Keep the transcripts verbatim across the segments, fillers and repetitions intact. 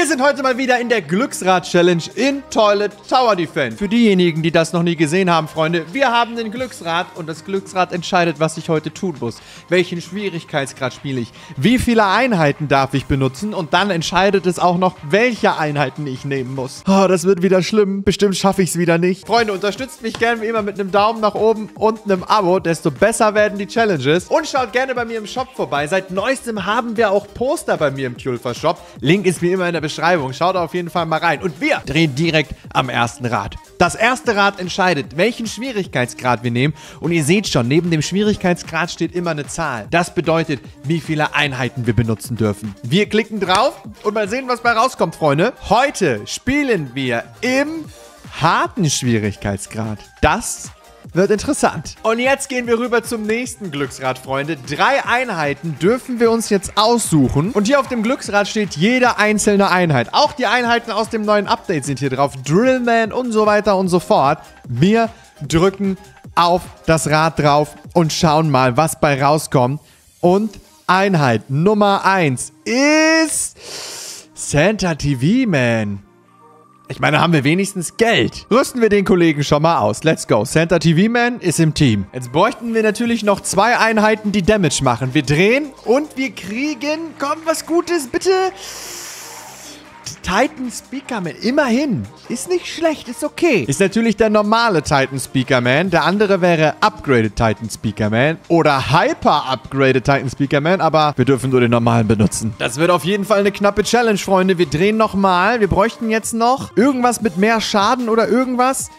sind heute mal wieder in der Glücksrad-Challenge in Toilet Tower Defense. Für diejenigen, die das noch nie gesehen haben, Freunde, wir haben den Glücksrad und das Glücksrad entscheidet, was ich heute tun muss. Welchen Schwierigkeitsgrad spiele ich? Wie viele Einheiten darf ich benutzen? Und dann entscheidet es auch noch, welche Einheiten ich nehmen muss. Oh, das wird wieder schlimm. Bestimmt schaffe ich es wieder nicht. Freunde, unterstützt mich gerne wie immer mit einem Daumen nach oben und einem Abo. Desto besser werden die Challenges. Und schaut gerne bei mir im Shop vorbei. Seit neuestem haben wir auch Poster bei mir im Tjulfer Shop. Link ist wie immer in der Beschreibung. Schaut auf jeden Fall mal rein. Und wir drehen direkt am ersten Rad. Das erste Rad entscheidet, welchen Schwierigkeitsgrad wir nehmen. Und ihr seht schon, neben dem Schwierigkeitsgrad steht immer eine Zahl. Das bedeutet, wie viele Einheiten wir benutzen dürfen. Wir klicken drauf und mal sehen, was bei rauskommt, Freunde. Heute spielen wir im harten Schwierigkeitsgrad. Das wird interessant. Und jetzt gehen wir rüber zum nächsten Glücksrad, Freunde. Drei Einheiten dürfen wir uns jetzt aussuchen. Und hier auf dem Glücksrad steht jede einzelne Einheit. Auch die Einheiten aus dem neuen Update sind hier drauf. Drillman und so weiter und so fort. Wir drücken auf das Rad drauf und schauen mal, was bei rauskommt. Und Einheit Nummer eins ist Santa T V Man. Ich meine, haben wir wenigstens Geld. Rüsten wir den Kollegen schon mal aus. Let's go. Santa T V Man ist im Team. Jetzt bräuchten wir natürlich noch zwei Einheiten, die Damage machen. Wir drehen und wir kriegen... Komm, was Gutes, bitte. Titan Speaker Man. Immerhin. Ist nicht schlecht, ist okay. Ist natürlich der normale Titan Speaker Man. Der andere wäre Upgraded Titan Speaker Man. Oder Hyper Upgraded Titan Speaker Man. Aber wir dürfen nur den normalen benutzen. Das wird auf jeden Fall eine knappe Challenge, Freunde. Wir drehen nochmal. Wir bräuchten jetzt noch irgendwas mit mehr Schaden oder irgendwas.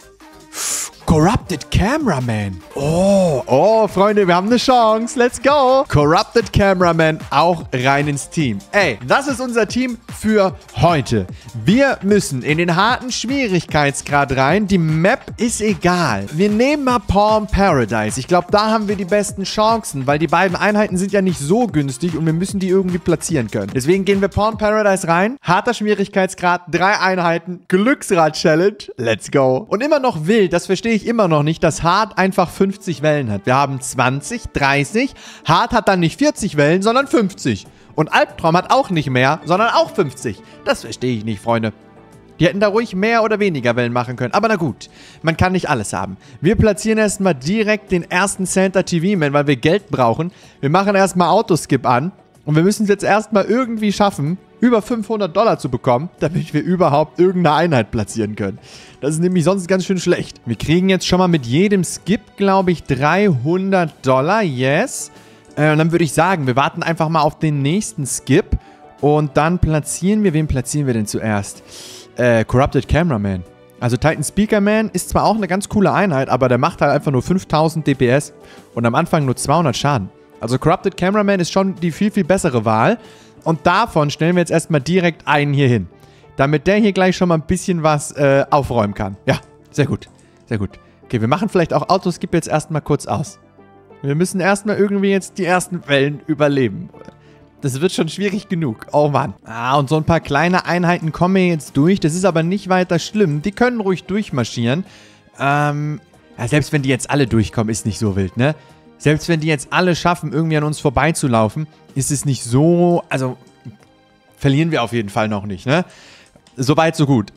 Corrupted Cameraman. Oh, oh, Freunde, wir haben eine Chance. Let's go. Corrupted Cameraman auch rein ins Team. Ey, das ist unser Team für heute. Wir müssen in den harten Schwierigkeitsgrad rein. Die Map ist egal. Wir nehmen mal Palm Paradise. Ich glaube, da haben wir die besten Chancen, weil die beiden Einheiten sind ja nicht so günstig und wir müssen die irgendwie platzieren können. Deswegen gehen wir Palm Paradise rein. Harter Schwierigkeitsgrad, drei Einheiten. Glücksrad-Challenge. Let's go. Und immer noch wild, das verstehe ich immer noch nicht, dass Hard einfach fünfzig Wellen hat. Wir haben zwanzig, dreißig. Hard hat dann nicht vierzig Wellen, sondern fünfzig. Und Albtraum hat auch nicht mehr, sondern auch fünfzig. Das verstehe ich nicht, Freunde. Die hätten da ruhig mehr oder weniger Wellen machen können. Aber na gut, man kann nicht alles haben. Wir platzieren erstmal direkt den ersten Santa T V Man, weil wir Geld brauchen. Wir machen erstmal Autoskip an. Und wir müssen es jetzt erstmal irgendwie schaffen, über fünfhundert Dollar zu bekommen, damit wir überhaupt irgendeine Einheit platzieren können. Das ist nämlich sonst ganz schön schlecht. Wir kriegen jetzt schon mal mit jedem Skip, glaube ich, dreihundert Dollar. Yes. Äh, und dann würde ich sagen, wir warten einfach mal auf den nächsten Skip. Und dann platzieren wir, wen platzieren wir denn zuerst? Äh, Corrupted Cameraman. Also Titan Speaker Man ist zwar auch eine ganz coole Einheit, aber der macht halt einfach nur fünftausend D P S und am Anfang nur zweihundert Schaden. Also Corrupted Cameraman ist schon die viel, viel bessere Wahl. Und davon stellen wir jetzt erstmal direkt einen hier hin. Damit der hier gleich schon mal ein bisschen was äh, aufräumen kann. Ja, sehr gut. Sehr gut. Okay, wir machen vielleicht auch Autoskip jetzt erstmal kurz aus. Wir müssen erstmal irgendwie jetzt die ersten Wellen überleben. Das wird schon schwierig genug. Oh Mann. Ah, und so ein paar kleine Einheiten kommen hier jetzt durch. Das ist aber nicht weiter schlimm. Die können ruhig durchmarschieren. Ähm, ja, selbst wenn die jetzt alle durchkommen, ist nicht so wild, ne? Selbst wenn die jetzt alle schaffen, irgendwie an uns vorbeizulaufen, ist es nicht so... Also, verlieren wir auf jeden Fall noch nicht, ne? Soweit, so gut.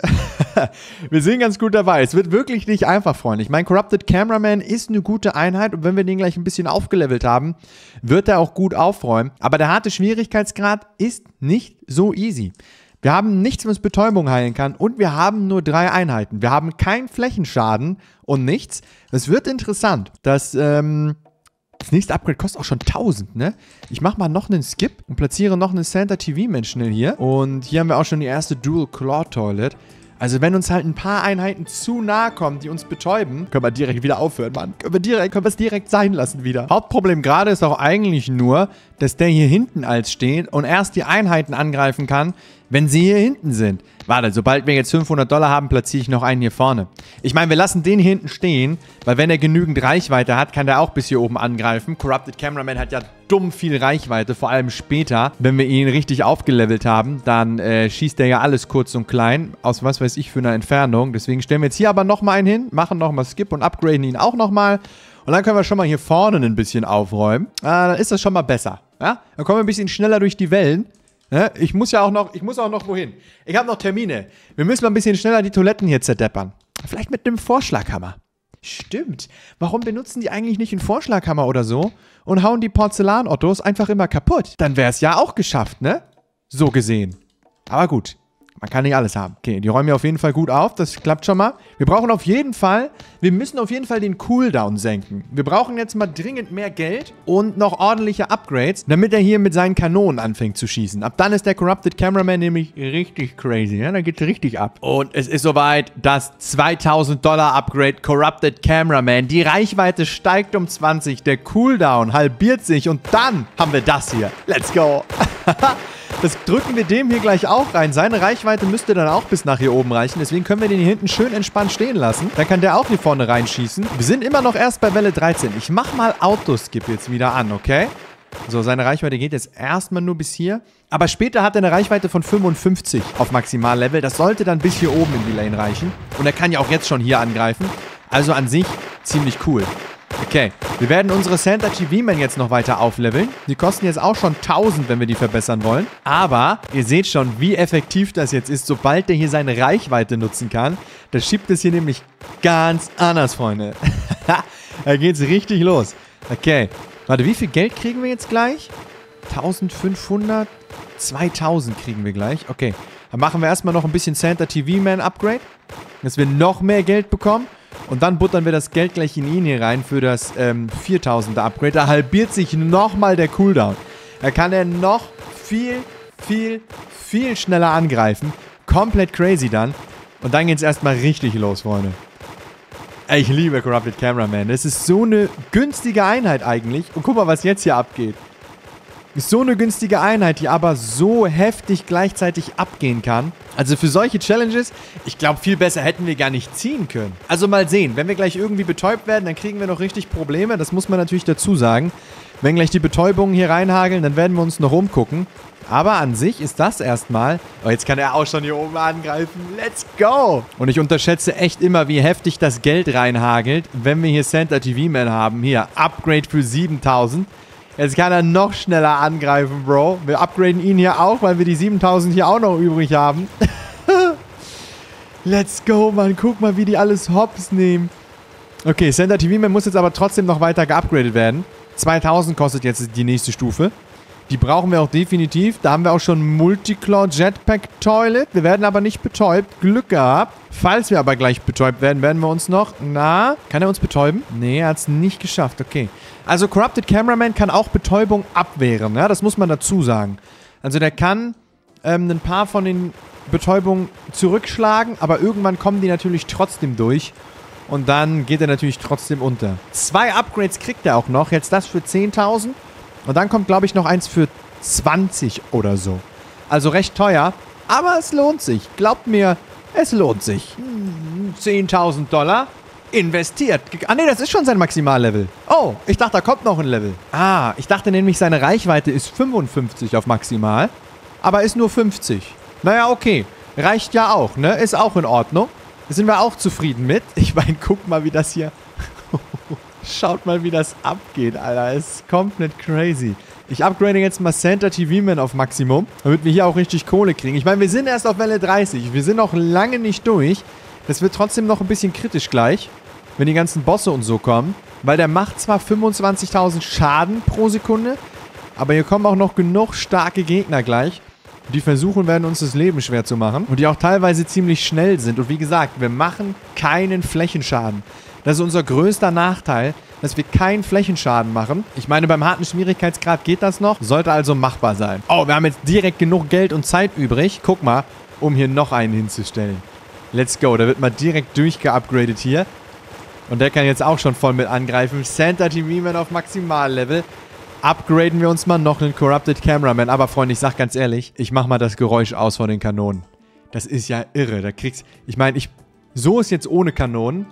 Wir sind ganz gut dabei. Es wird wirklich nicht einfach, Freunde. Ich meine, Corrupted Cameraman ist eine gute Einheit und wenn wir den gleich ein bisschen aufgelevelt haben, wird er auch gut aufräumen. Aber der harte Schwierigkeitsgrad ist nicht so easy. Wir haben nichts, was Betäubung heilen kann und wir haben nur drei Einheiten. Wir haben keinen Flächenschaden und nichts. Es wird interessant, dass... Ähm, Das nächste Upgrade kostet auch schon tausend, ne? Ich mache mal noch einen Skip und platziere noch einen Santa T V Man schnell hier. Und hier haben wir auch schon die erste Dual Claw Toilet. Also wenn uns halt ein paar Einheiten zu nahe kommen, die uns betäuben, können wir direkt wieder aufhören, Mann. Können wir direkt, können wir es direkt sein lassen wieder. Hauptproblem gerade ist auch eigentlich nur, dass der hier hinten als steht und erst die Einheiten angreifen kann, wenn sie hier hinten sind. Warte, sobald wir jetzt fünfhundert Dollar haben, platziere ich noch einen hier vorne. Ich meine, wir lassen den hier hinten stehen, weil wenn er genügend Reichweite hat, kann der auch bis hier oben angreifen. Corrupted Cameraman hat ja dumm viel Reichweite, vor allem später. Wenn wir ihn richtig aufgelevelt haben, dann äh, schießt der ja alles kurz und klein, aus was weiß ich für eine Entfernung. Deswegen stellen wir jetzt hier aber nochmal einen hin, machen nochmal Skip und upgraden ihn auch nochmal. Und dann können wir schon mal hier vorne ein bisschen aufräumen. Äh, dann ist das schon mal besser. Ja? Dann kommen wir ein bisschen schneller durch die Wellen. Ne? Ich muss ja auch noch, ich muss auch noch wohin. Ich habe noch Termine. Wir müssen mal ein bisschen schneller die Toiletten hier zerdeppern. Vielleicht mit einem Vorschlaghammer. Stimmt. Warum benutzen die eigentlich nicht einen Vorschlaghammer oder so und hauen die Porzellan-Ottos einfach immer kaputt? Dann wäre es ja auch geschafft, ne? So gesehen. Aber gut. Man kann nicht alles haben. Okay, die räumen hier auf jeden Fall gut auf. Das klappt schon mal. Wir brauchen auf jeden Fall, wir müssen auf jeden Fall den Cooldown senken. Wir brauchen jetzt mal dringend mehr Geld und noch ordentliche Upgrades, damit er hier mit seinen Kanonen anfängt zu schießen. Ab dann ist der Corrupted Cameraman nämlich richtig crazy. Ja, da geht's richtig ab. Und es ist soweit, das zweitausend Dollar Upgrade Corrupted Cameraman. Die Reichweite steigt um zwanzig. Der Cooldown halbiert sich und dann haben wir das hier. Let's go. Das drücken wir dem hier gleich auch rein. Seine Reichweite müsste dann auch bis nach hier oben reichen. Deswegen können wir den hier hinten schön entspannt stehen lassen. Dann kann der auch hier vorne reinschießen. Wir sind immer noch erst bei Welle dreizehn. Ich mache mal Autoskip jetzt wieder an, okay? So, seine Reichweite geht jetzt erstmal nur bis hier. Aber später hat er eine Reichweite von fünfundfünfzig auf Maximallevel. Das sollte dann bis hier oben in die Lane reichen. Und er kann ja auch jetzt schon hier angreifen. Also an sich ziemlich cool. Okay, wir werden unsere Santa T V-Men jetzt noch weiter aufleveln. Die kosten jetzt auch schon tausend, wenn wir die verbessern wollen. Aber ihr seht schon, wie effektiv das jetzt ist, sobald der hier seine Reichweite nutzen kann. Das schiebt es hier nämlich ganz anders, Freunde. Da geht's richtig los. Okay, warte, wie viel Geld kriegen wir jetzt gleich? eintausendfünfhundert? zweitausend kriegen wir gleich. Okay, dann machen wir erstmal noch ein bisschen Santa T V-Man Upgrade, dass wir noch mehr Geld bekommen. Und dann buttern wir das Geld gleich in ihn hier rein für das ähm, viertausender Upgrade. Da halbiert sich nochmal der Cooldown. Da kann er noch viel, viel, viel schneller angreifen. Komplett crazy dann. Und dann geht es erstmal richtig los, Freunde. Ich liebe Corrupted Cameraman. Das ist so eine günstige Einheit eigentlich. Und guck mal, was jetzt hier abgeht. Ist so eine günstige Einheit, die aber so heftig gleichzeitig abgehen kann. Also für solche Challenges, ich glaube, viel besser hätten wir gar nicht ziehen können. Also mal sehen, wenn wir gleich irgendwie betäubt werden, dann kriegen wir noch richtig Probleme. Das muss man natürlich dazu sagen. Wenn gleich die Betäubungen hier reinhageln, dann werden wir uns noch umgucken. Aber an sich ist das erstmal... Oh, jetzt kann er auch schon hier oben angreifen. Let's go! Und ich unterschätze echt immer, wie heftig das Geld reinhagelt, wenn wir hier Santa T V-Man haben. Hier, Upgrade für siebentausend. Jetzt kann er noch schneller angreifen, Bro. Wir upgraden ihn hier auch, weil wir die siebentausend hier auch noch übrig haben. Let's go, Mann. Guck mal, wie die alles hops nehmen. Okay, Santa T V-Man muss jetzt aber trotzdem noch weiter geupgradet werden. zweitausend kostet jetzt die nächste Stufe. Die brauchen wir auch definitiv. Da haben wir auch schon Multiclaw Jetpack Toilet. Wir werden aber nicht betäubt. Glück gehabt. Falls wir aber gleich betäubt werden, werden wir uns noch... Na, kann er uns betäuben? Nee, er hat es nicht geschafft. Okay. Also Corrupted Cameraman kann auch Betäubung abwehren. Ja, das muss man dazu sagen. Also der kann ähm, ein paar von den Betäubungen zurückschlagen, aber irgendwann kommen die natürlich trotzdem durch. Und dann geht er natürlich trotzdem unter. Zwei Upgrades kriegt er auch noch. Jetzt das für zehntausend. Und dann kommt, glaube ich, noch eins für zwanzig oder so. Also recht teuer. Aber es lohnt sich. Glaubt mir, es lohnt sich. zehntausend Dollar investiert. Ah, nee, das ist schon sein Maximallevel. Oh, ich dachte, da kommt noch ein Level. Ah, ich dachte nämlich, seine Reichweite ist fünfundfünfzig auf Maximal. Aber ist nur fünfzig. Naja, okay. Reicht ja auch, ne? Ist auch in Ordnung. Da sind wir auch zufrieden mit. Ich meine, guck mal, wie das hier... Schaut mal, wie das abgeht, Alter. Ist komplett crazy. Ich upgrade jetzt mal Santa T V-Man auf Maximum, damit wir hier auch richtig Kohle kriegen. Ich meine, wir sind erst auf Welle dreißig. Wir sind noch lange nicht durch. Das wird trotzdem noch ein bisschen kritisch gleich, wenn die ganzen Bosse und so kommen. Weil der macht zwar fünfundzwanzigtausend Schaden pro Sekunde, aber hier kommen auch noch genug starke Gegner gleich, die versuchen werden, uns das Leben schwer zu machen. Und die auch teilweise ziemlich schnell sind. Und wie gesagt, wir machen keinen Flächenschaden. Das ist unser größter Nachteil, dass wir keinen Flächenschaden machen. Ich meine, beim harten Schwierigkeitsgrad geht das noch. Sollte also machbar sein. Oh, wir haben jetzt direkt genug Geld und Zeit übrig. Guck mal, um hier noch einen hinzustellen. Let's go. Da wird mal direkt durchgeupgradet hier. Und der kann jetzt auch schon voll mit angreifen. Santa T V-Man auf Maximallevel. Upgraden wir uns mal noch einen Corrupted Cameraman. Aber Freunde, ich sag ganz ehrlich, ich mach mal das Geräusch aus von den Kanonen. Das ist ja irre. Da kriegst... Ich meine, ich... So ist jetzt ohne Kanonen.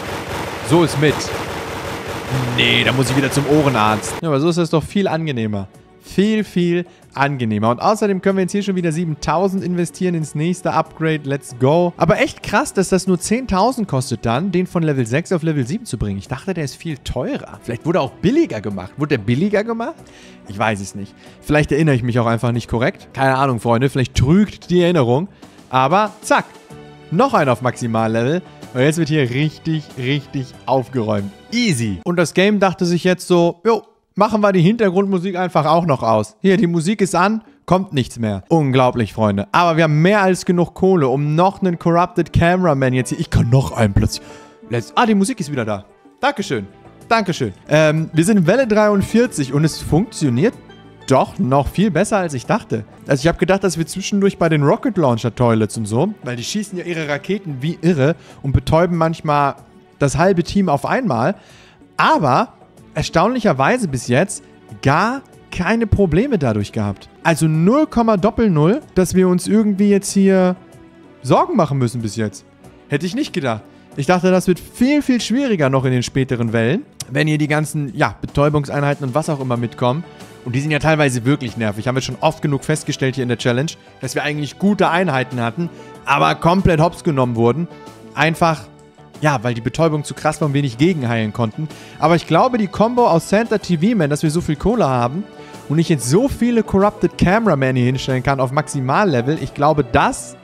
So ist mit. Nee, da muss ich wieder zum Ohrenarzt. Ja, aber so ist das doch viel angenehmer. viel, viel angenehmer. Und außerdem können wir jetzt hier schon wieder siebentausend investieren ins nächste Upgrade. Let's go. Aber echt krass, dass das nur zehntausend kostet dann, den von Level sechs auf Level sieben zu bringen. Ich dachte, der ist viel teurer. Vielleicht wurde er auch billiger gemacht. Wurde der billiger gemacht? Ich weiß es nicht. Vielleicht erinnere ich mich auch einfach nicht korrekt. Keine Ahnung, Freunde. Vielleicht trügt die Erinnerung. Aber zack. Noch ein auf Maximallevel. Und jetzt wird hier richtig, richtig aufgeräumt. Easy. Und das Game dachte sich jetzt so, jo, machen wir die Hintergrundmusik einfach auch noch aus. Hier, die Musik ist an, kommt nichts mehr. Unglaublich, Freunde. Aber wir haben mehr als genug Kohle, um noch einen Corrupted Cameraman jetzt hier... Ich kann noch einen plötzlich... Let's, ah, die Musik ist wieder da. Dankeschön. Dankeschön. Ähm, wir sind in Welle dreiundvierzig und es funktioniert doch noch viel besser, als ich dachte. Also ich habe gedacht, dass wir zwischendurch bei den Rocket Launcher Toilets und so, weil die schießen ja ihre Raketen wie irre und betäuben manchmal das halbe Team auf einmal. Aber erstaunlicherweise bis jetzt gar keine Probleme dadurch gehabt. Also null Komma null, dass wir uns irgendwie jetzt hier Sorgen machen müssen bis jetzt. Hätte ich nicht gedacht. Ich dachte, das wird viel, viel schwieriger noch in den späteren Wellen, wenn hier die ganzen, ja, Betäubungseinheiten und was auch immer mitkommen. Und die sind ja teilweise wirklich nervig. Haben wir schon oft genug festgestellt hier in der Challenge, dass wir eigentlich gute Einheiten hatten, aber komplett hops genommen wurden. Einfach, ja, weil die Betäubung zu krass war und wir nicht gegenheilen konnten. Aber ich glaube, die Combo aus Santa T V-Man, dass wir so viel Kohle haben und ich jetzt so viele Corrupted Cameraman hier hinstellen kann auf Maximallevel, ich glaube, das...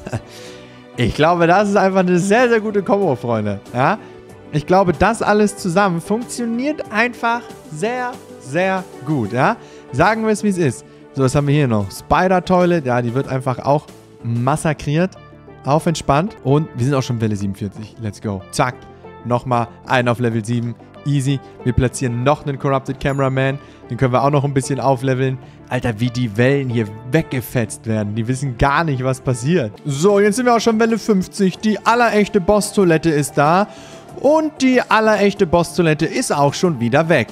ich glaube, das ist einfach eine sehr, sehr gute Combo, Freunde. Ja? Ich glaube, das alles zusammen funktioniert einfach sehr, sehr gut, ja? Sagen wir es, wie es ist. So, was haben wir hier noch? Spider-Toilet, ja, die wird einfach auch massakriert. Auf entspannt. Und wir sind auch schon Welle siebenundvierzig. Let's go. Zack. Nochmal einen auf Level sieben. Easy. Wir platzieren noch einen Corrupted Cameraman. Den können wir auch noch ein bisschen aufleveln. Alter, wie die Wellen hier weggefetzt werden. Die wissen gar nicht, was passiert. So, jetzt sind wir auch schon Welle fünfzig. Die allerechte Boss-Toilette ist da. Und die allerechte Boss-Toilette ist auch schon wieder weg.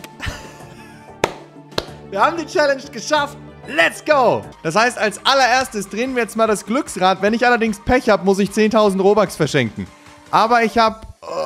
Wir haben die Challenge geschafft. Let's go! Das heißt, als allererstes drehen wir jetzt mal das Glücksrad. Wenn ich allerdings Pech habe, muss ich zehntausend Robux verschenken. Aber ich habe...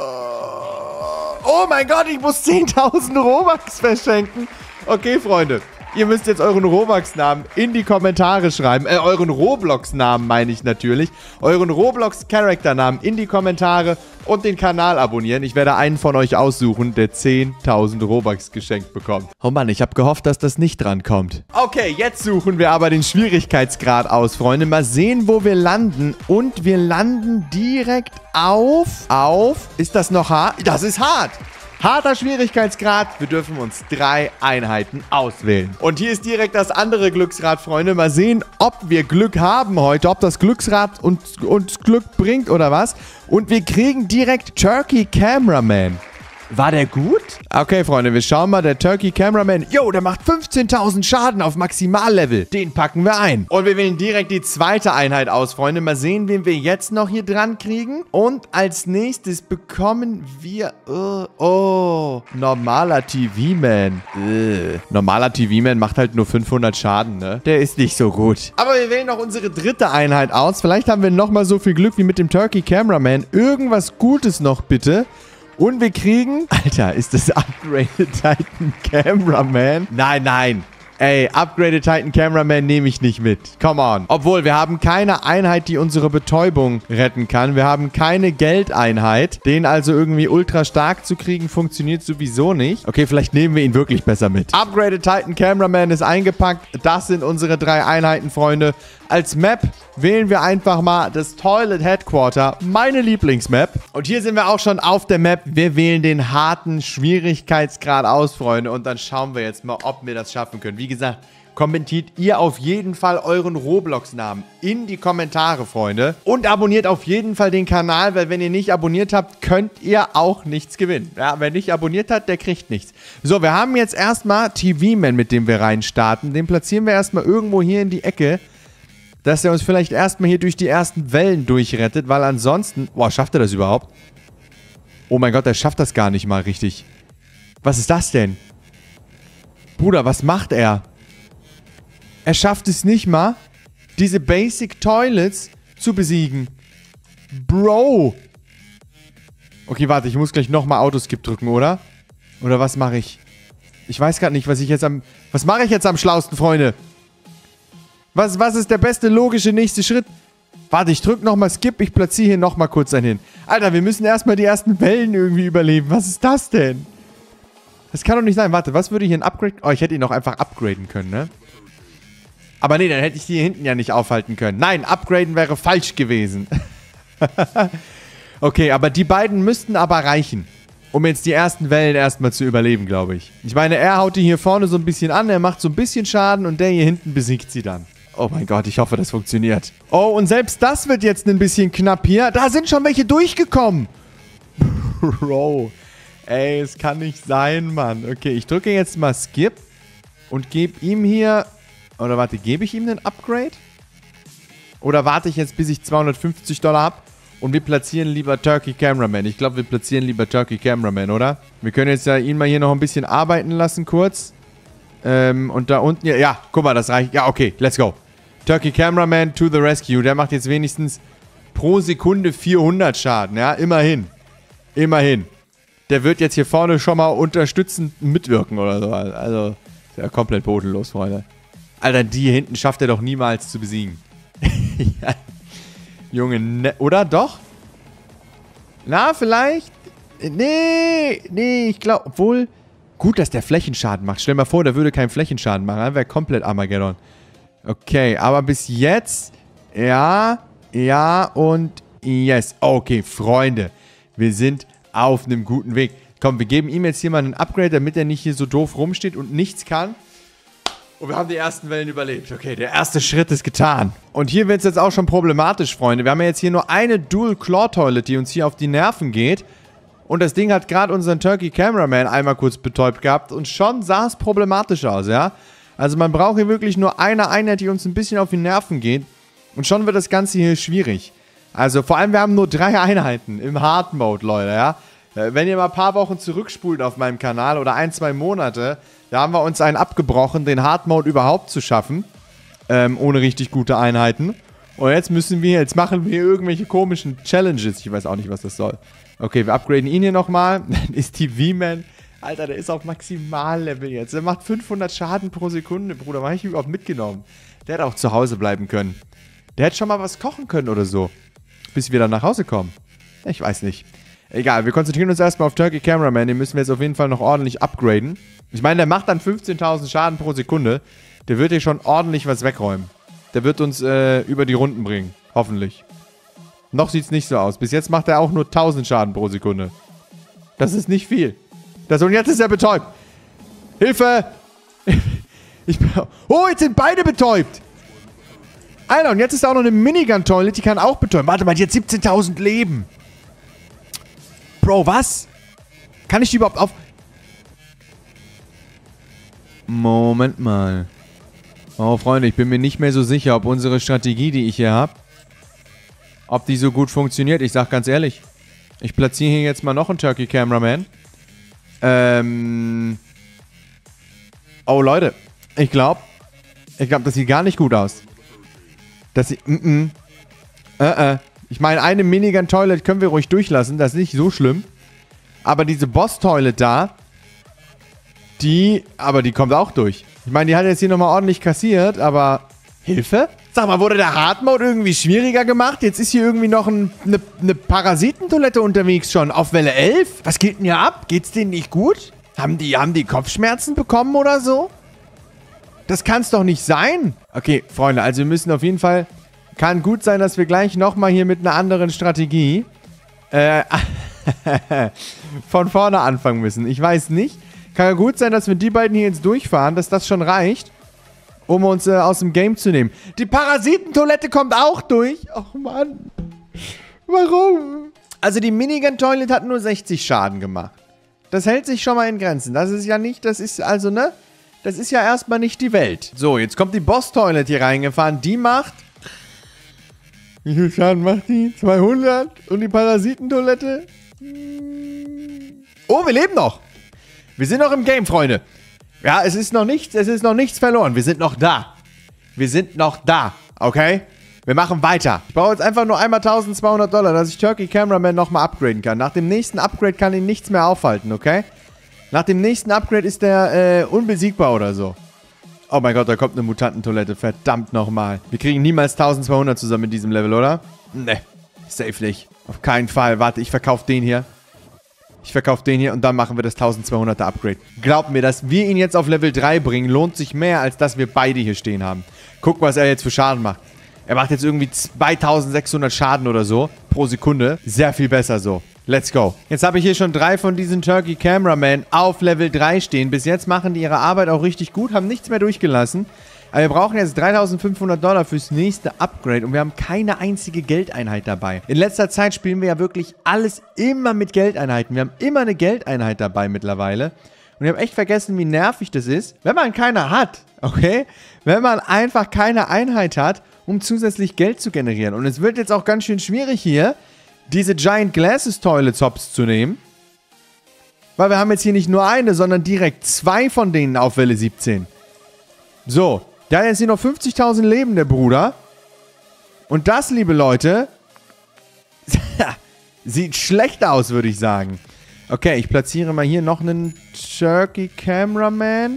Uh, oh mein Gott, ich muss zehntausend Robux verschenken. Okay, Freunde. Ihr müsst jetzt euren Robux-Namen in die Kommentare schreiben. Äh, euren Roblox-Namen meine ich natürlich. Euren Roblox-Charakternamen in die Kommentare und den Kanal abonnieren. Ich werde einen von euch aussuchen, der zehntausend Robux geschenkt bekommt. Oh Mann, ich habe gehofft, dass das nicht drankommt. Okay, jetzt suchen wir aber den Schwierigkeitsgrad aus, Freunde. Mal sehen, wo wir landen. Und wir landen direkt auf... Auf... Ist das noch hart? Das ist hart! Harter Schwierigkeitsgrad. Wir dürfen uns drei Einheiten auswählen. Und hier ist direkt das andere Glücksrad, Freunde. Mal sehen, ob wir Glück haben heute. Ob das Glücksrad uns, uns Glück bringt oder was. Und wir kriegen direkt Turkey Cameraman. War der gut? Okay, Freunde, wir schauen mal. Der Turkey Cameraman, yo, der macht fünfzehntausend Schaden auf Maximallevel. Den packen wir ein. Und wir wählen direkt die zweite Einheit aus, Freunde. Mal sehen, wen wir jetzt noch hier dran kriegen. Und als nächstes bekommen wir... Oh, oh normaler T V-Man. Uh, normaler T V-Man macht halt nur fünfhundert Schaden, ne? Der ist nicht so gut. Aber wir wählen noch unsere dritte Einheit aus. Vielleicht haben wir nochmal so viel Glück wie mit dem Turkey Cameraman. Irgendwas Gutes noch, bitte. Und wir kriegen... Alter, ist das Upgraded Titan Cameraman? Nein, nein. Ey, Upgraded Titan Cameraman nehme ich nicht mit. Come on. Obwohl, wir haben keine Einheit, die unsere Betäubung retten kann. Wir haben keine Geldeinheit. Den also irgendwie ultra stark zu kriegen, funktioniert sowieso nicht. Okay, vielleicht nehmen wir ihn wirklich besser mit. Upgraded Titan Cameraman ist eingepackt. Das sind unsere drei Einheiten, Freunde. Als Map wählen wir einfach mal das Toilet Headquarter, meine Lieblingsmap. Und hier sind wir auch schon auf der Map. Wir wählen den harten Schwierigkeitsgrad aus, Freunde. Und dann schauen wir jetzt mal, ob wir das schaffen können. Wie gesagt, kommentiert ihr auf jeden Fall euren Roblox-Namen in die Kommentare, Freunde. Und abonniert auf jeden Fall den Kanal, weil wenn ihr nicht abonniert habt, könnt ihr auch nichts gewinnen. Ja, wer nicht abonniert hat, der kriegt nichts. So, wir haben jetzt erstmal T V-Man, mit dem wir reinstarten. Den platzieren wir erstmal irgendwo hier in die Ecke, dass er uns vielleicht erstmal hier durch die ersten Wellen durchrettet, weil ansonsten... Boah, schafft er das überhaupt? Oh mein Gott, der schafft das gar nicht mal richtig. Was ist das denn? Bruder, was macht er? Er schafft es nicht mal, diese Basic Toilets zu besiegen. Bro! Okay, warte, ich muss gleich nochmal Autoskip drücken, oder? Oder was mache ich? Ich weiß gerade nicht, was ich jetzt am... Was mache ich jetzt am schlausten, Freunde? Was, was ist der beste logische nächste Schritt? Warte, ich drücke nochmal Skip. Ich platziere hier nochmal kurz einen hin. Alter, wir müssen erstmal die ersten Wellen irgendwie überleben. Was ist das denn? Das kann doch nicht sein. Warte, was würde ich hier ein Upgrade... Oh, ich hätte ihn auch einfach upgraden können, ne? Aber nee, dann hätte ich die hier hinten ja nicht aufhalten können. Nein, upgraden wäre falsch gewesen. Okay, aber die beiden müssten aber reichen, um jetzt die ersten Wellen erstmal zu überleben, glaube ich. Ich meine, er haut die hier vorne so ein bisschen an, er macht so ein bisschen Schaden und der hier hinten besiegt sie dann. Oh mein Gott, ich hoffe, das funktioniert. Oh, und selbst das wird jetzt ein bisschen knapp hier. Da sind schon welche durchgekommen. Bro. Ey, es kann nicht sein, Mann. Okay, ich drücke jetzt mal Skip und gebe ihm hier... Oder warte, gebe ich ihm einen Upgrade? Oder warte ich jetzt, bis ich zweihundertfünfzig Dollar habe und wir platzieren lieber Turkey Cameraman? Ich glaube, wir platzieren lieber Turkey Cameraman, oder? Wir können jetzt ja ihn mal hier noch ein bisschen arbeiten lassen, kurz. Ähm, und da unten... Ja, ja, guck mal, das reicht. Ja, okay, let's go. Turkey Cameraman to the rescue. Der macht jetzt wenigstens pro Sekunde vierhundert Schaden, ja? Immerhin. Immerhin. Der wird jetzt hier vorne schon mal unterstützend mitwirken oder so. Also, ist ja komplett bodenlos, Freunde. Alter, die hier hinten schafft er doch niemals zu besiegen. Ja. Junge, ne, oder doch? Na, vielleicht? Nee, nee, ich glaube, obwohl, gut, dass der Flächenschaden macht. Stell dir mal vor, der würde keinen Flächenschaden machen. Dann wäre komplett Armageddon. Okay, aber bis jetzt, ja, ja und yes. Okay, Freunde, wir sind auf einem guten Weg. Komm, wir geben ihm jetzt hier mal einen Upgrade, damit er nicht hier so doof rumsteht und nichts kann. Und wir haben die ersten Wellen überlebt. Okay, der erste Schritt ist getan. Und hier wird es jetzt auch schon problematisch, Freunde. Wir haben ja jetzt hier nur eine Dual-Claw-Toilet, die uns hier auf die Nerven geht. Und das Ding hat gerade unseren Turkey Cameraman einmal kurz betäubt gehabt. Und schon sah es problematisch aus, ja? Also man braucht hier wirklich nur eine Einheit, die uns ein bisschen auf die Nerven geht. Und schon wird das Ganze hier schwierig. Also vor allem, wir haben nur drei Einheiten im Hard-Mode, Leute, ja? Wenn ihr mal ein paar Wochen zurückspult auf meinem Kanal oder ein, zwei Monate, da haben wir uns einen abgebrochen, den Hard-Mode überhaupt zu schaffen. Ähm, ohne richtig gute Einheiten. Und jetzt müssen wir, jetzt machen wir irgendwelche komischen Challenges. Ich weiß auch nicht, was das soll. Okay, wir upgraden ihn hier nochmal. Dann ist die V-Man. Alter, der ist auf Maximallevel jetzt. Der macht fünfhundert Schaden pro Sekunde, Bruder. Was habe ich überhaupt mitgenommen? Der hätte auch zu Hause bleiben können. Der hätte schon mal was kochen können oder so. Bis wir dann nach Hause kommen. Ich weiß nicht. Egal, wir konzentrieren uns erstmal auf Turkey Cameraman. Den müssen wir jetzt auf jeden Fall noch ordentlich upgraden. Ich meine, der macht dann fünfzehntausend Schaden pro Sekunde. Der wird hier schon ordentlich was wegräumen. Der wird uns äh, über die Runden bringen. Hoffentlich. Noch sieht es nicht so aus. Bis jetzt macht er auch nur tausend Schaden pro Sekunde. Das ist nicht viel. Das, und jetzt ist er betäubt. Hilfe! Ich, oh, jetzt sind beide betäubt. Alter, und jetzt ist da auch noch eine Minigun-Toilet, die kann auch betäuben. Warte mal, die hat siebzehntausend Leben. Bro, was? Kann ich die überhaupt auf... Moment mal. Oh, Freunde, ich bin mir nicht mehr so sicher, ob unsere Strategie, die ich hier habe, ob die so gut funktioniert. Ich sag ganz ehrlich. Ich platziere hier jetzt mal noch einen Turkey Cameraman. Ähm... Oh, Leute. Ich glaube, ich glaube, das sieht gar nicht gut aus. Das sieht... Mm -mm. Äh, äh. Ich meine, eine Minigun-Toilet können wir ruhig durchlassen. Das ist nicht so schlimm. Aber diese Boss-Toilet da, die... Aber die kommt auch durch. Ich meine, die hat jetzt hier nochmal ordentlich kassiert, aber... Hilfe? Sag mal, wurde der Hard-Mode irgendwie schwieriger gemacht? Jetzt ist hier irgendwie noch ein, eine, eine Parasitentoilette unterwegs schon. Auf Welle elf? Was geht denn hier ab? Geht's denen nicht gut? Haben die, haben die Kopfschmerzen bekommen oder so? Das kann's doch nicht sein. Okay, Freunde, also wir müssen auf jeden Fall... Kann gut sein, dass wir gleich nochmal hier mit einer anderen Strategie äh, von vorne anfangen müssen. Ich weiß nicht. Kann ja gut sein, dass wir die beiden hier jetzt durchfahren, dass das schon reicht, um uns äh, aus dem Game zu nehmen. Die Parasitentoilette kommt auch durch. Ach Mann. Warum? Also die Minigun-Toilet hat nur sechzig Schaden gemacht. Das hält sich schon mal in Grenzen. Das ist ja nicht, das ist also, ne? Das ist ja erstmal nicht die Welt. So, jetzt kommt die Boss-Toilet hier reingefahren. Die macht... Wie viel Schaden macht die? zweihundert? Und die Parasitentoilette? Oh, wir leben noch. Wir sind noch im Game, Freunde. Ja, es ist noch nichts, es ist noch nichts verloren. Wir sind noch da. Wir sind noch da, okay? Wir machen weiter. Ich brauche jetzt einfach nur einmal eintausendzweihundert Dollar, dass ich Turkey Cameraman nochmal upgraden kann. Nach dem nächsten Upgrade kann ihn nichts mehr aufhalten, okay? Nach dem nächsten Upgrade ist der äh, unbesiegbar oder so. Oh mein Gott, da kommt eine Mutantentoilette. Verdammt nochmal. Wir kriegen niemals zwölfhundert zusammen in diesem Level, oder? Ne, safe nicht. Auf keinen Fall. Warte, ich verkaufe den hier. Ich verkaufe den hier und dann machen wir das zwölfhunderter Upgrade. Glaubt mir, dass wir ihn jetzt auf Level drei bringen, lohnt sich mehr, als dass wir beide hier stehen haben. Guck, was er jetzt für Schaden macht. Er macht jetzt irgendwie zweitausendsechshundert Schaden oder so pro Sekunde. Sehr viel besser so. Let's go. Jetzt habe ich hier schon drei von diesen Turkey Cameraman auf Level drei stehen. Bis jetzt machen die ihre Arbeit auch richtig gut, haben nichts mehr durchgelassen. Aber wir brauchen jetzt dreitausendfünfhundert Dollar fürs nächste Upgrade und wir haben keine einzige Geldeinheit dabei. In letzter Zeit spielen wir ja wirklich alles immer mit Geldeinheiten. Wir haben immer eine Geldeinheit dabei mittlerweile. Und wir haben echt vergessen, wie nervig das ist, wenn man keine hat, okay? Wenn man einfach keine Einheit hat, um zusätzlich Geld zu generieren. Und es wird jetzt auch ganz schön schwierig hier, diese Giant Glasses Toilets Hops zu nehmen. Weil wir haben jetzt hier nicht nur eine, sondern direkt zwei von denen auf Welle siebzehn. So, der hat jetzt hier noch fünfzigtausend Leben, der Bruder. Und das, liebe Leute, sieht schlecht aus, würde ich sagen. Okay, ich platziere mal hier noch einen Turkey Cameraman.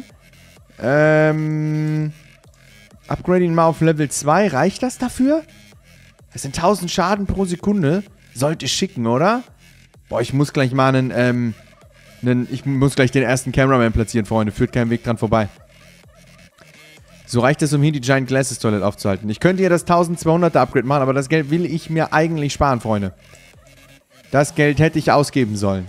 Ähm, upgrade ihn mal auf Level zwei. Reicht das dafür? Das sind tausend Schaden pro Sekunde. Sollte schicken, oder? Boah, ich muss gleich mal einen, ähm, einen, ich muss gleich den ersten Cameraman platzieren, Freunde. Führt kein Weg dran vorbei. So reicht es, um hier die Giant Glasses Toilet aufzuhalten. Ich könnte hier das zwölfhunderter Upgrade machen, aber das Geld will ich mir eigentlich sparen, Freunde. Das Geld hätte ich ausgeben sollen.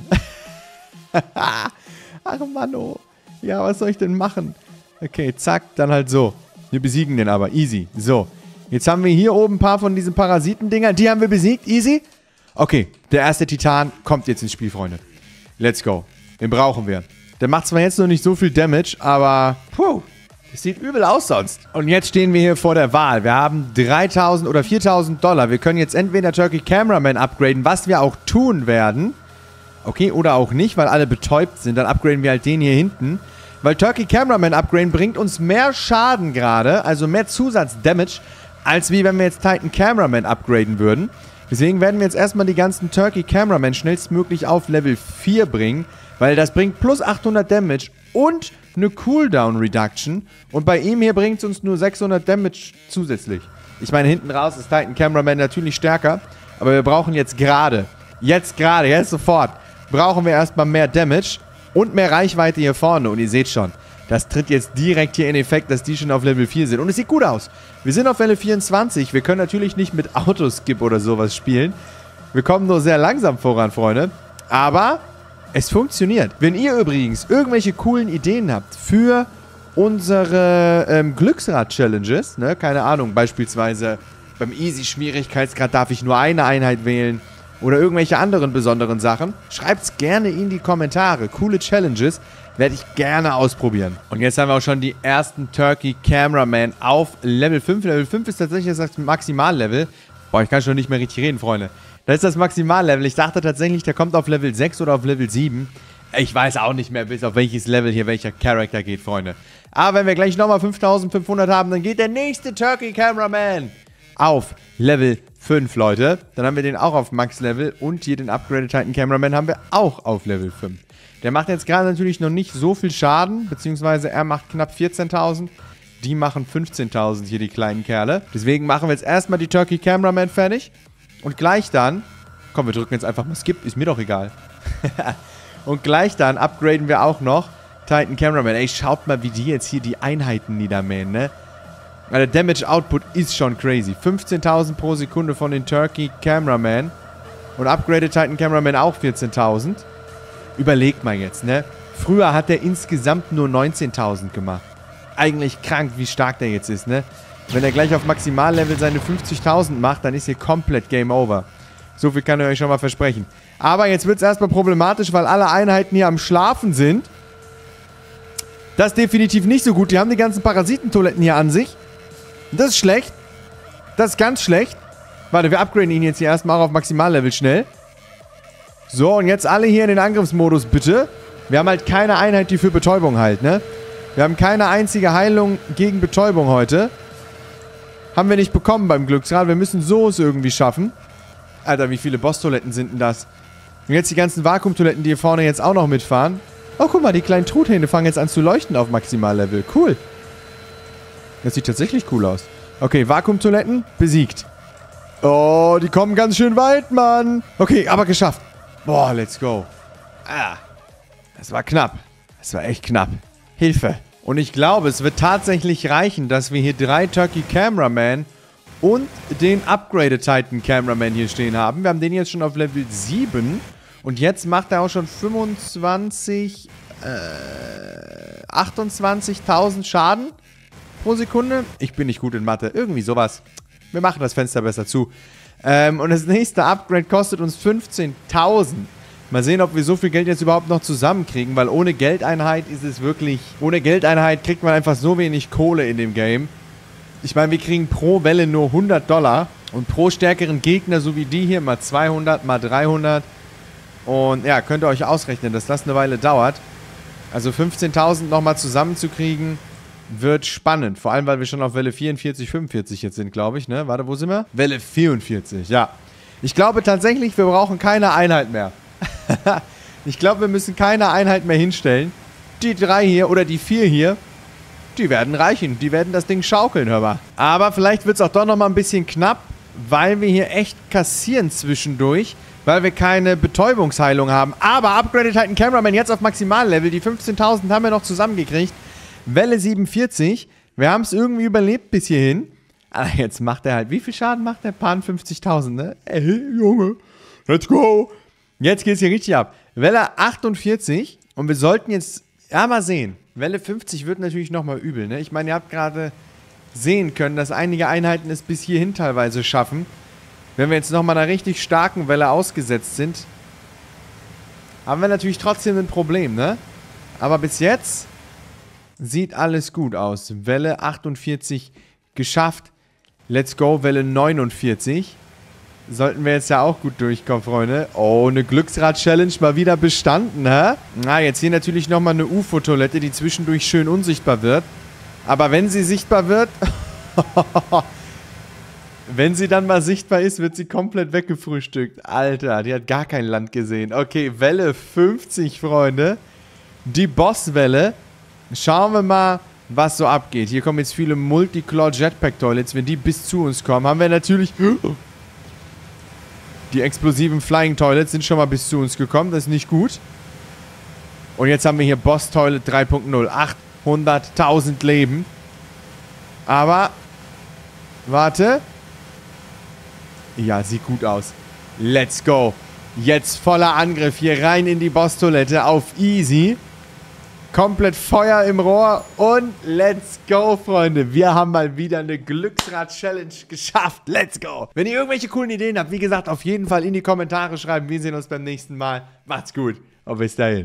Ach, Mann, oh. Ja, was soll ich denn machen? Okay, zack, dann halt so. Wir besiegen den aber. Easy. So. Jetzt haben wir hier oben ein paar von diesen Parasitendingern. Die haben wir besiegt. Easy. Okay, der erste Titan kommt jetzt ins Spiel, Freunde. Let's go. Den brauchen wir. Der macht zwar jetzt noch nicht so viel Damage, aber puh, das sieht übel aus sonst. Und jetzt stehen wir hier vor der Wahl. Wir haben dreitausend oder viertausend Dollar. Wir können jetzt entweder Turkey Cameraman upgraden, was wir auch tun werden. Okay, oder auch nicht, weil alle betäubt sind. Dann upgraden wir halt den hier hinten. Weil Turkey Cameraman upgraden bringt uns mehr Schaden gerade, also mehr Zusatz-Damage, als wie wenn wir jetzt Titan Cameraman upgraden würden. Deswegen werden wir jetzt erstmal die ganzen Turkey Cameraman schnellstmöglich auf Level vier bringen, weil das bringt plus achthundert Damage und eine Cooldown Reduction. Und bei ihm hier bringt es uns nur sechshundert Damage zusätzlich. Ich meine, hinten raus ist Titan Cameraman natürlich stärker, aber wir brauchen jetzt gerade, jetzt gerade, jetzt sofort, brauchen wir erstmal mehr Damage und mehr Reichweite hier vorne. Und ihr seht schon, das tritt jetzt direkt hier in Effekt, dass die schon auf Level vier sind. Und es sieht gut aus. Wir sind auf Level vierundzwanzig. Wir können natürlich nicht mit Autoskip oder sowas spielen. Wir kommen nur sehr langsam voran, Freunde. Aber es funktioniert. Wenn ihr übrigens irgendwelche coolen Ideen habt für unsere ähm, Glücksrad-Challenges, ne, keine Ahnung, beispielsweise beim Easy-Schwierigkeitsgrad darf ich nur eine Einheit wählen oder irgendwelche anderen besonderen Sachen, schreibt es gerne in die Kommentare. Coole Challenges werde ich gerne ausprobieren. Und jetzt haben wir auch schon die ersten Turkey Cameraman auf Level fünf. Level fünf ist tatsächlich das Maximallevel. Boah, ich kann schon nicht mehr richtig reden, Freunde. Das ist das Maximallevel. Ich dachte tatsächlich, der kommt auf Level sechs oder auf Level sieben. Ich weiß auch nicht mehr, bis auf welches Level hier welcher Charakter geht, Freunde. Aber wenn wir gleich nochmal fünftausendfünfhundert haben, dann geht der nächste Turkey Cameraman auf Level fünf, Leute. Dann haben wir den auch auf Max-Level und hier den Upgraded Titan Cameraman haben wir auch auf Level fünf. Der macht jetzt gerade natürlich noch nicht so viel Schaden, beziehungsweise er macht knapp vierzehntausend. Die machen fünfzehntausend hier, die kleinen Kerle. Deswegen machen wir jetzt erstmal die Turkey Cameraman fertig. Und gleich dann, komm, wir drücken jetzt einfach mal Skip, ist mir doch egal. Und gleich dann upgraden wir auch noch Titan Cameraman. Ey, schaut mal, wie die jetzt hier die Einheiten niedermähen, ne? Weil der Damage Output ist schon crazy. fünfzehntausend pro Sekunde von den Turkey Cameraman. Und Upgraded Titan Cameraman auch vierzehntausend. Überlegt mal jetzt, ne? Früher hat der insgesamt nur neunzehntausend gemacht. Eigentlich krank, wie stark der jetzt ist, ne? Wenn er gleich auf Maximallevel seine fünfzigtausend macht, dann ist hier komplett Game Over. So viel kann ich euch schon mal versprechen. Aber jetzt wird es erstmal problematisch, weil alle Einheiten hier am Schlafen sind. Das ist definitiv nicht so gut. Die haben die ganzen Parasitentoiletten hier an sich. Das ist schlecht. Das ist ganz schlecht. Warte, wir upgraden ihn jetzt hier erstmal auch auf Maximallevel schnell. So, und jetzt alle hier in den Angriffsmodus, bitte. Wir haben halt keine Einheit, die für Betäubung heilt, ne? Wir haben keine einzige Heilung gegen Betäubung heute. Haben wir nicht bekommen beim Glücksrad. Wir müssen so es irgendwie schaffen. Alter, wie viele Boss-Toiletten sind denn das? Und jetzt die ganzen Vakuumtoiletten, die hier vorne jetzt auch noch mitfahren. Oh, guck mal, die kleinen Truthähne fangen jetzt an zu leuchten auf Maximallevel. Cool. Das sieht tatsächlich cool aus. Okay, Vakuumtoiletten besiegt. Oh, die kommen ganz schön weit, Mann. Okay, aber geschafft. Boah, let's go. Ah, das war knapp. Das war echt knapp. Hilfe. Und ich glaube, es wird tatsächlich reichen, dass wir hier drei Turkey Cameraman und den Upgraded Titan Cameraman hier stehen haben. Wir haben den jetzt schon auf Level sieben. Und jetzt macht er auch schon fünfundzwanzig, äh, achtundzwanzigtausend Schaden pro Sekunde. Ich bin nicht gut in Mathe. Irgendwie sowas. Wir machen das Fenster besser zu. Ähm, und das nächste Upgrade kostet uns fünfzehntausend. Mal sehen, ob wir so viel Geld jetzt überhaupt noch zusammenkriegen, weil ohne Geldeinheit ist es wirklich... Ohne Geldeinheit kriegt man einfach so wenig Kohle in dem Game. Ich meine, wir kriegen pro Welle nur hundert Dollar und pro stärkeren Gegner, so wie die hier, mal zweihundert, mal dreihundert. Und ja, könnt ihr euch ausrechnen, dass das eine Weile dauert. Also fünfzehntausend nochmal zusammenzukriegen, wird spannend. Vor allem, weil wir schon auf Welle vierundvierzig, fünfundvierzig jetzt sind, glaube ich, ne? Warte, wo sind wir? Welle vierundvierzig, ja. Ich glaube tatsächlich, wir brauchen keine Einheit mehr. Ich glaube, wir müssen keine Einheit mehr hinstellen. Die drei hier oder die vier hier, die werden reichen. Die werden das Ding schaukeln, hör mal. Aber vielleicht wird es auch doch nochmal ein bisschen knapp, weil wir hier echt kassieren zwischendurch. Weil wir keine Betäubungsheilung haben. Aber Upgraded Titan Cameraman jetzt auf Maximallevel. Die fünfzehntausend haben wir noch zusammengekriegt. Welle siebenundvierzig. Wir haben es irgendwie überlebt bis hierhin. Aber jetzt macht er halt... Wie viel Schaden macht der? Paar fünfzigtausend, ne? Ey, Junge. Let's go. Jetzt geht's hier richtig ab. Welle achtundvierzig. Und wir sollten jetzt... Ja, mal sehen. Welle fünfzig wird natürlich nochmal übel, ne? Ich meine, ihr habt gerade sehen können, dass einige Einheiten es bis hierhin teilweise schaffen. Wenn wir jetzt nochmal einer richtig starken Welle ausgesetzt sind, haben wir natürlich trotzdem ein Problem, ne? Aber bis jetzt sieht alles gut aus. Welle achtundvierzig geschafft. Let's go, Welle neunundvierzig. Sollten wir jetzt ja auch gut durchkommen, Freunde. Oh, eine Glücksrad-Challenge mal wieder bestanden, hä? Na, jetzt hier natürlich nochmal eine U F O-Toilette, die zwischendurch schön unsichtbar wird. Aber wenn sie sichtbar wird... Wenn sie dann mal sichtbar ist, wird sie komplett weggefrühstückt. Alter, die hat gar kein Land gesehen. Okay, Welle fünfzig, Freunde. Die Bosswelle. Schauen wir mal, was so abgeht. Hier kommen jetzt viele Multiclaw Jetpack Toilets. Wenn die bis zu uns kommen, haben wir natürlich... Die explosiven Flying Toilets sind schon mal bis zu uns gekommen. Das ist nicht gut. Und jetzt haben wir hier Boss Toilet drei punkt null. achthunderttausend Leben. Aber... Warte... Ja, sieht gut aus. Let's go. Jetzt voller Angriff hier rein in die Boss-Toilette auf easy. Komplett Feuer im Rohr und let's go, Freunde. Wir haben mal wieder eine Glücksrad-Challenge geschafft. Let's go. Wenn ihr irgendwelche coolen Ideen habt, wie gesagt, auf jeden Fall in die Kommentare schreiben. Wir sehen uns beim nächsten Mal. Macht's gut und bis dahin.